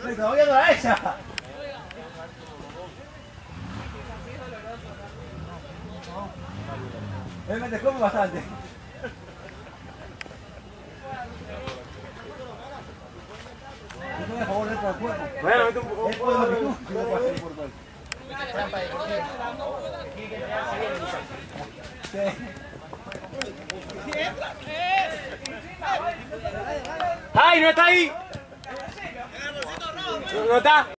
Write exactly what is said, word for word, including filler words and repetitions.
Perfecto, voy a dar a ella. Él me te come bastante. No me favor dentro del cuerpo. Bueno, mete un poco. Es por lo que tú, si no puedes hacer por cuerpo. Sí. ¡Ay, no está ahí! No, no está.